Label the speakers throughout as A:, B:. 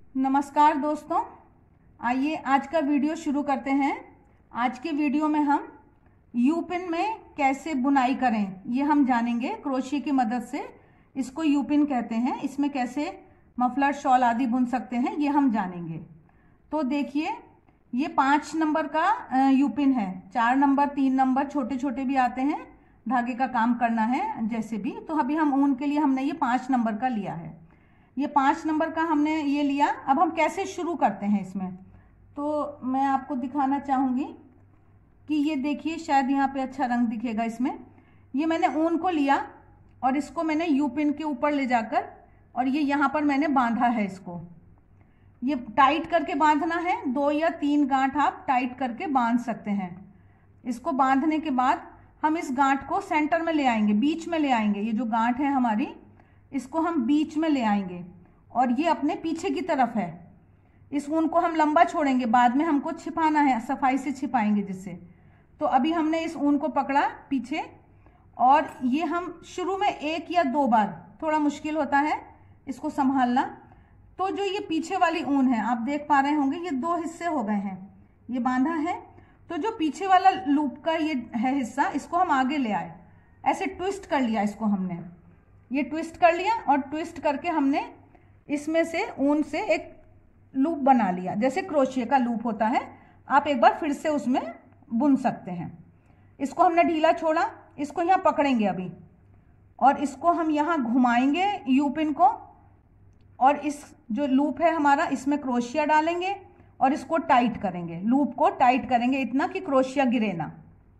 A: नमस्कार दोस्तों, आइए आज का वीडियो शुरू करते हैं। आज के वीडियो में हम यू पिन में कैसे बुनाई करें ये हम जानेंगे। क्रोशिया की मदद से इसको यू पिन कहते हैं। इसमें कैसे मफलर, शॉल आदि बुन सकते हैं ये हम जानेंगे। तो देखिए, ये 5 नंबर का यू पिन है। 4 नंबर, 3 नंबर छोटे छोटे भी आते हैं, धागे का काम करना है जैसे भी। तो अभी हम ऊन के लिए हमने ये 5 नंबर का लिया है। ये 5 नंबर का हमने ये लिया। अब हम कैसे शुरू करते हैं इसमें, तो मैं आपको दिखाना चाहूँगी कि ये देखिए, शायद यहाँ पे अच्छा रंग दिखेगा इसमें। ये मैंने ऊन को लिया और इसको मैंने यू पिन के ऊपर ले जाकर और ये यहाँ पर मैंने बांधा है। इसको ये टाइट करके बांधना है। 2 या 3 गांठ आप टाइट करके बांध सकते हैं। इसको बांधने के बाद हम इस गांठ को सेंटर में ले आएंगे, बीच में ले आएंगे। ये जो गांठ है हमारी, इसको हम बीच में ले आएंगे और ये अपने पीछे की तरफ है। इस ऊन को हम लंबा छोड़ेंगे, बाद में हमको छिपाना है, सफाई से छिपाएंगे जिससे। तो अभी हमने इस ऊन को पकड़ा पीछे और ये हम शुरू में 1 या 2 बार, थोड़ा मुश्किल होता है इसको संभालना। तो जो ये पीछे वाली ऊन है, आप देख पा रहे होंगे, ये 2 हिस्से हो गए हैं। ये बांधा है, तो जो पीछे वाला लूप का ये है हिस्सा, इसको हम आगे ले आए, ऐसे ट्विस्ट कर लिया इसको हमने। ये ट्विस्ट कर लिया और ट्विस्ट करके हमने इसमें से ऊन से एक लूप बना लिया, जैसे क्रोशिया का लूप होता है। आप एक बार फिर से उसमें बुन सकते हैं। इसको हमने ढीला छोड़ा, इसको यहाँ पकड़ेंगे अभी और इसको हम यहाँ घुमाएंगे यू पिन को, और इस जो लूप है हमारा, इसमें क्रोशिया डालेंगे और इसको टाइट करेंगे। लूप को टाइट करेंगे इतना कि क्रोशिया गिरे ना।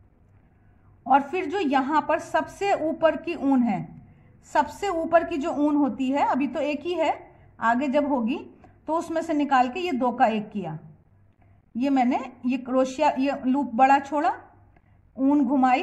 A: और फिर जो यहाँ पर सबसे ऊपर की ऊन है, सबसे ऊपर की जो ऊन होती है, अभी तो एक ही है, आगे जब होगी तो उसमें से निकाल के ये 2 का 1 किया। ये मैंने ये क्रोशिया, ये लूप बड़ा छोड़ा, ऊन घुमाई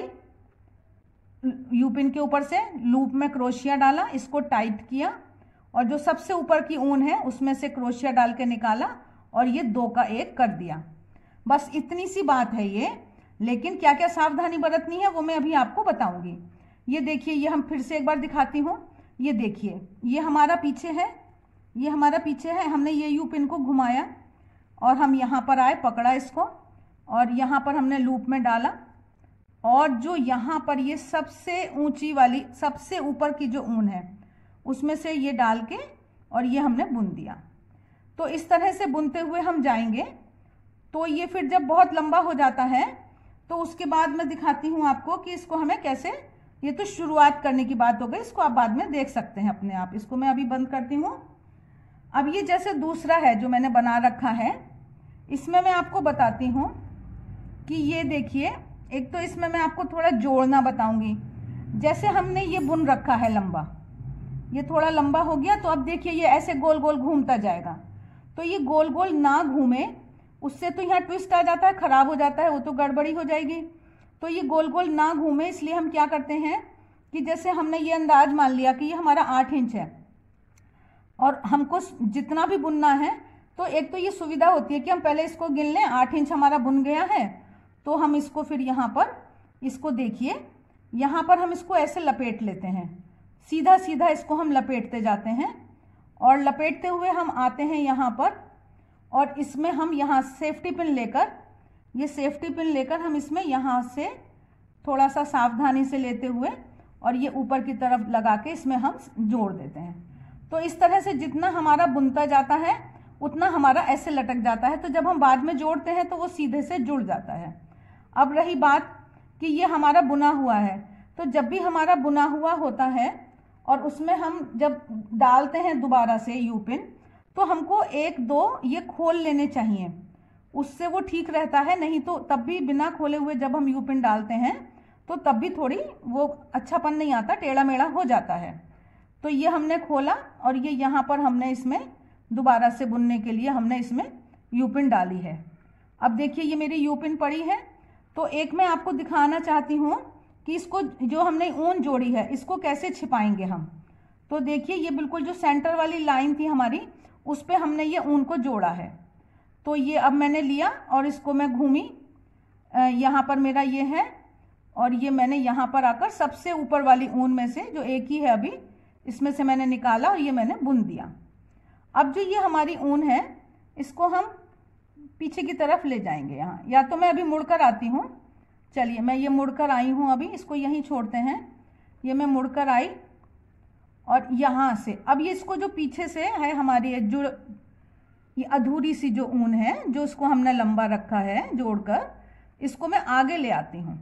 A: यू पिन के ऊपर से, लूप में क्रोशिया डाला, इसको टाइट किया और जो सबसे ऊपर की ऊन है उसमें से क्रोशिया डाल के निकाला और ये 2 का 1 कर दिया। बस इतनी सी बात है ये। लेकिन क्या क्या सावधानी बरतनी है वो मैं अभी आपको बताऊंगी। ये देखिए, ये हम फिर से एक बार दिखाती हूँ। ये देखिए, ये हमारा पीछे है, ये हमारा पीछे है। हमने ये यू पिन को घुमाया और हम यहाँ पर आए, पकड़ा इसको और यहाँ पर हमने लूप में डाला और जो यहाँ पर ये सबसे ऊंची वाली, सबसे ऊपर की जो ऊन है उसमें से ये डाल के और ये हमने बुन दिया। तो इस तरह से बुनते हुए हम जाएंगे। तो ये फिर जब बहुत लंबा हो जाता है तो उसके बाद मैं दिखाती हूँ आपको कि इसको हमें कैसे, ये तो शुरुआत करने की बात हो गई, इसको आप बाद में देख सकते हैं अपने आप। इसको मैं अभी बंद करती हूँ। अब ये जैसे दूसरा है जो मैंने बना रखा है, इसमें मैं आपको बताती हूँ कि ये देखिए, एक तो इसमें मैं आपको थोड़ा जोड़ना बताऊंगी। जैसे हमने ये बुन रखा है लंबा, ये थोड़ा लंबा हो गया, तो अब देखिए ये ऐसे गोल गोल घूमता जाएगा। तो ये गोल गोल ना घूमे, उससे तो यहाँ ट्विस्ट आ जाता है, खराब हो जाता है, वो तो गड़बड़ी हो जाएगी। तो ये गोल गोल ना घूमे, इसलिए हम क्या करते हैं कि जैसे हमने ये अंदाज मान लिया कि ये हमारा 8 इंच है और हमको जितना भी बुनना है, तो एक तो ये सुविधा होती है कि हम पहले इसको गिन लें। 8 इंच हमारा बुन गया है, तो हम इसको फिर यहाँ पर, इसको देखिए, यहाँ पर हम इसको ऐसे लपेट लेते हैं, सीधा सीधा इसको हम लपेटते जाते हैं और लपेटते हुए हम आते हैं यहाँ पर और इसमें हम यहाँ सेफ्टी पिन लेकर, ये सेफ्टी पिन लेकर हम इसमें यहाँ से थोड़ा सा सावधानी से लेते हुए और ये ऊपर की तरफ लगा के इसमें हम जोड़ देते हैं। तो इस तरह से जितना हमारा बुनता जाता है उतना हमारा ऐसे लटक जाता है। तो जब हम बाद में जोड़ते हैं तो वो सीधे से जुड़ जाता है। अब रही बात कि ये हमारा बुना हुआ है, तो जब भी हमारा बुना हुआ होता है और उसमें हम जब डालते हैं दोबारा से यू पिन, तो हमको 1-2 ये खोल लेने चाहिए, उससे वो ठीक रहता है। नहीं तो तब भी बिना खोले हुए जब हम यू पिन डालते हैं तो तब भी थोड़ी वो अच्छापन नहीं आता, टेढ़ा मेढ़ा हो जाता है। तो ये हमने खोला और ये यहाँ पर हमने इसमें दोबारा से बुनने के लिए हमने इसमें यू पिन डाली है। अब देखिए, ये मेरी यू पिन पड़ी है। तो एक मैं आपको दिखाना चाहती हूँ कि इसको, जो हमने ऊन जोड़ी है, इसको कैसे छिपाएंगे हम। तो देखिए, ये बिल्कुल जो सेंटर वाली लाइन थी हमारी, उस पर हमने ये ऊन को जोड़ा है। तो ये अब मैंने लिया और इसको मैं घूमी, यहाँ पर मेरा ये है और ये मैंने यहाँ पर आकर सबसे ऊपर वाली ऊन में से, जो एक ही है अभी, इसमें से मैंने निकाला और ये मैंने बुन दिया। अब जो ये हमारी ऊन है इसको हम पीछे की तरफ ले जाएंगे यहाँ, या तो मैं अभी मुड़कर आती हूँ। चलिए मैं ये मुड़कर आई हूँ, अभी इसको यहीं छोड़ते हैं। ये मैं मुड़कर आई और यहाँ से अब ये इसको जो पीछे से है हमारी जो ये अधूरी सी जो ऊन है, जो इसको हमने लंबा रखा है जोड़कर, इसको मैं आगे ले आती हूँ।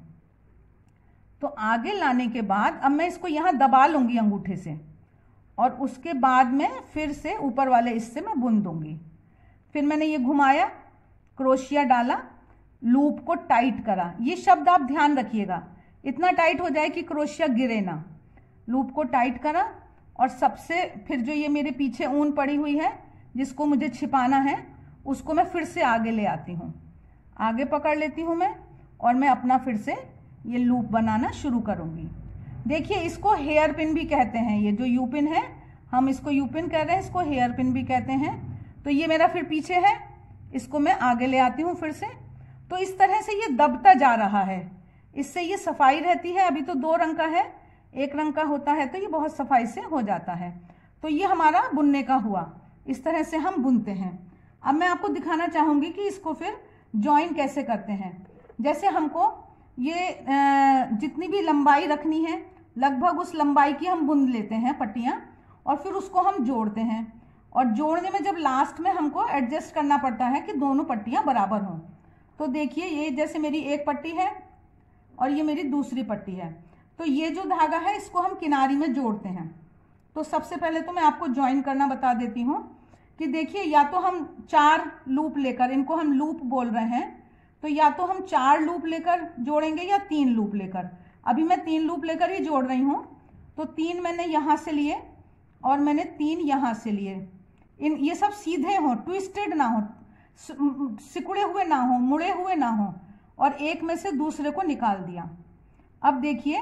A: तो आगे लाने के बाद अब मैं इसको यहाँ दबा लूँगी अंगूठे से, और उसके बाद में फिर से ऊपर वाले इससे मैं बुन दूँगी। फिर मैंने ये घुमाया, क्रोशिया डाला, लूप को टाइट करा। ये शब्द आप ध्यान रखिएगा, इतना टाइट हो जाए कि क्रोशिया गिरे ना। लूप को टाइट करा और सबसे फिर जो ये मेरे पीछे ऊन पड़ी हुई है जिसको मुझे छिपाना है, उसको मैं फिर से आगे ले आती हूँ। आगे पकड़ लेती हूँ मैं, और मैं अपना फिर से ये लूप बनाना शुरू करूँगी। देखिए इसको हेयर पिन भी कहते हैं। ये जो यू पिन है, हम इसको यू पिन कह रहे हैं, इसको हेयर पिन भी कहते हैं। तो ये मेरा फिर पीछे है, इसको मैं आगे ले आती हूँ फिर से। तो इस तरह से ये दबता जा रहा है, इससे ये सफाई रहती है। अभी तो 2 रंग का है, 1 रंग का होता है तो ये बहुत सफाई से हो जाता है। तो ये हमारा बुनने का हुआ, इस तरह से हम बुनते हैं। अब मैं आपको दिखाना चाहूँगी कि इसको फिर जॉइन कैसे करते हैं। जैसे हमको ये जितनी भी लंबाई रखनी है, लगभग उस लंबाई की हम बुन लेते हैं पट्टियाँ, और फिर उसको हम जोड़ते हैं। और जोड़ने में जब लास्ट में हमको एडजस्ट करना पड़ता है कि दोनों पट्टियाँ बराबर हों। तो देखिए ये जैसे मेरी एक पट्टी है और ये मेरी दूसरी पट्टी है, तो ये जो धागा है इसको हम किनारी में जोड़ते हैं। तो सबसे पहले तो मैं आपको ज्वाइन करना बता देती हूँ कि देखिए, या तो हम 4 लूप लेकर, इनको हम लूप बोल रहे हैं, तो या तो हम 4 लूप लेकर जोड़ेंगे या 3 लूप लेकर। अभी मैं 3 लूप लेकर ही जोड़ रही हूँ। तो 3 मैंने यहाँ से लिए और मैंने 3 यहाँ से लिए। ये सब सीधे हों, ट्विस्टेड ना हो, सिकुड़े हुए ना हो, मुड़े हुए ना हो, और एक में से दूसरे को निकाल दिया। अब देखिए,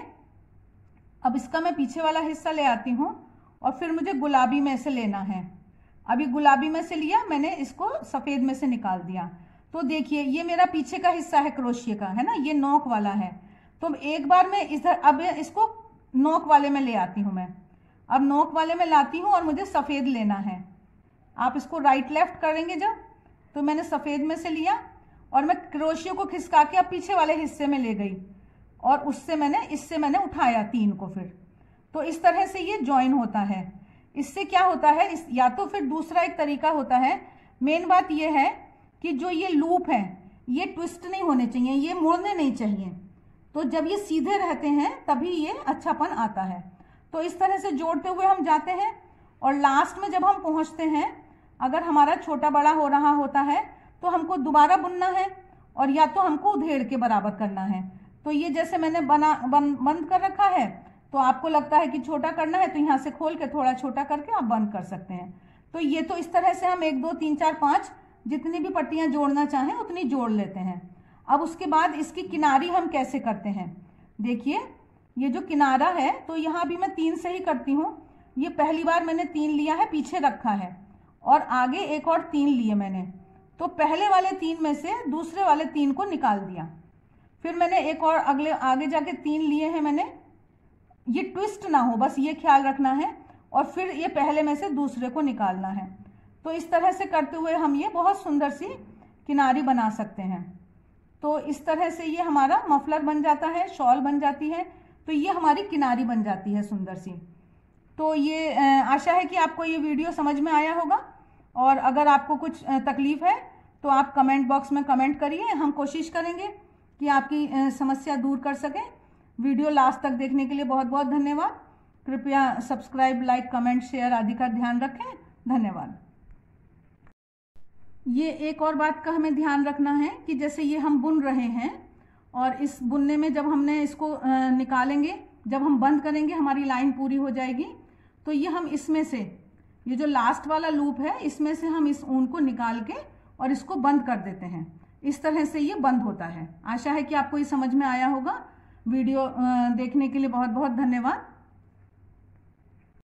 A: अब इसका मैं पीछे वाला हिस्सा ले आती हूँ और फिर मुझे गुलाबी में से लेना है। अभी गुलाबी में से लिया मैंने, इसको सफ़ेद में से निकाल दिया। तो देखिए ये मेरा पीछे का हिस्सा है क्रोशिया का, है ना, ये नोक वाला है। तो एक बार मैं इधर, अब इसको नोक वाले में ले आती हूँ मैं। अब नोक वाले में लाती हूँ और मुझे सफ़ेद लेना है। आप इसको राइट लेफ्ट करेंगे जब, तो मैंने सफ़ेद में से लिया और मैं क्रोशिया को खिसका के अब पीछे वाले हिस्से में ले गई, और उससे इससे मैंने उठाया 3 को फिर। तो इस तरह से ये जॉइन होता है। इससे क्या होता है, या तो फिर दूसरा एक तरीका होता है। मेन बात ये है कि जो ये लूप है ये ट्विस्ट नहीं होने चाहिए, ये मुड़ने नहीं चाहिए। तो जब ये सीधे रहते हैं तभी ये अच्छापन आता है। तो इस तरह से जोड़ते हुए हम जाते हैं, और लास्ट में जब हम पहुंचते हैं, अगर हमारा छोटा बड़ा हो रहा होता है तो हमको दोबारा बुनना है, और या तो हमको उधेड़ के बराबर करना है। तो ये जैसे मैंने बंद कर रखा है, तो आपको लगता है कि छोटा करना है तो यहाँ से खोल के थोड़ा छोटा करके आप बंद कर सकते हैं। तो ये तो इस तरह से हम 1 2 3 4 5 जितनी भी पट्टियाँ जोड़ना चाहें उतनी जोड़ लेते हैं। अब उसके बाद इसकी किनारी हम कैसे करते हैं, देखिए ये जो किनारा है, तो यहाँ भी मैं 3 से ही करती हूँ। ये पहली बार मैंने 3 लिया है, पीछे रखा है, और आगे एक और 3 लिए मैंने। तो पहले वाले 3 में से दूसरे वाले 3 को निकाल दिया। फिर मैंने एक और आगे जाके 3 लिए हैं मैंने। ये ट्विस्ट ना हो, बस ये ख्याल रखना है, और फिर ये पहले में से दूसरे को निकालना है। तो इस तरह से करते हुए हम ये बहुत सुंदर सी किनारी बना सकते हैं। तो इस तरह से ये हमारा मफलर बन जाता है, शॉल बन जाती है। तो ये हमारी किनारी बन जाती है सुंदर सी। तो ये आशा है कि आपको ये वीडियो समझ में आया होगा, और अगर आपको कुछ तकलीफ है तो आप कमेंट बॉक्स में कमेंट करिए। हम कोशिश करेंगे कि आपकी समस्या दूर कर सकें। वीडियो लास्ट तक देखने के लिए बहुत बहुत धन्यवाद। कृपया सब्सक्राइब, लाइक, कमेंट, शेयर आदि का ध्यान रखें। धन्यवाद। ये एक और बात का हमें ध्यान रखना है कि जैसे ये हम बुन रहे हैं, और इस बुनने में जब हमने इसको निकालेंगे, जब हम बंद करेंगे, हमारी लाइन पूरी हो जाएगी। तो ये हम इसमें से, ये जो लास्ट वाला लूप है, इसमें से हम इस ऊन को निकाल के और इसको बंद कर देते हैं। इस तरह से ये बंद होता है। आशा है कि आपको ये समझ में आया होगा। वीडियो देखने के लिए बहुत बहुत धन्यवाद।